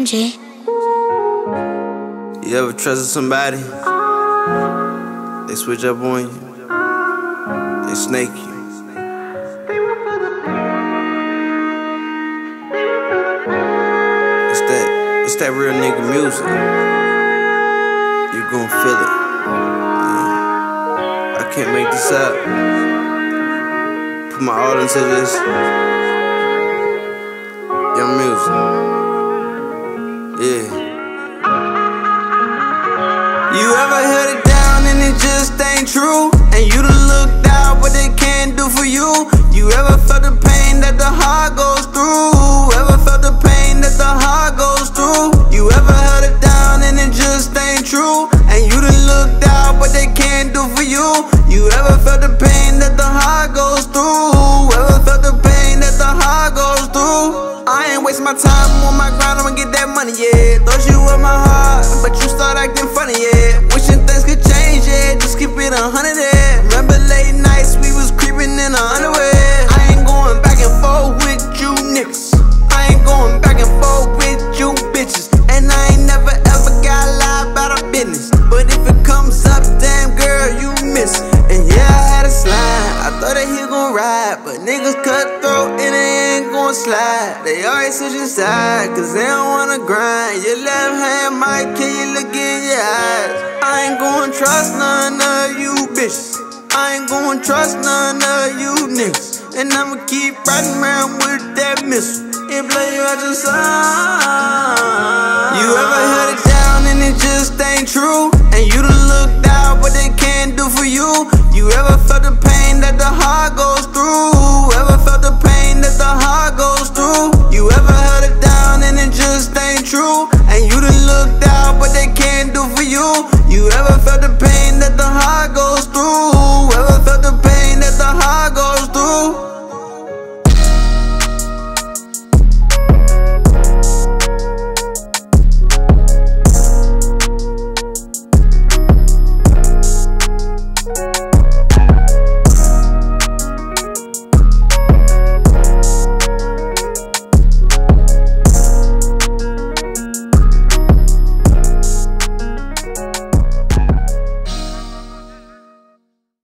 DYMG. You ever trusted somebody? They switch up on you. They snake you. It's that real nigga music. You gon' feel it. Yeah. I can't make this up. Put my all into this. Young music. Yeah. You ever held it down and it just ain't true? And you done looked out what they can't do for you? You ever felt the pain that the heart goes through? Ever felt the pain that the heart goes through? You ever held it down and it just ain't true? And you done looked out what they can't do for you? You ever felt the pain that the heart goes through? Ever felt the pain that the heart goes through? I ain't wasting my time on my grind, I'ma get that money, yeah. Thought you were my heart, but you start acting funny, yeah. Wishing things could change, yeah. Just keep it 100, yeah. Remember late nights we was creeping in our underwear. I ain't going back and forth with you niggas. I ain't going back and forth with you bitches. And I ain't never ever got lie about our business. But if it comes up, damn girl, you miss it. And yeah, I had a slide, I thought that he gon' ride. But niggas cutthroat and they ain't gon' slide. They always switching sides, cause they don't wanna grind. Your left hand might kill you, look in your eyes. I ain't gon' trust none of you bitches. I ain't gon' trust none of you niggas. And I'ma keep riding around with that missile. It blow you out your side. You ever held it down and it just ain't true? And you done looked out what they can't do for you? You ever felt the pain that the heart goes through?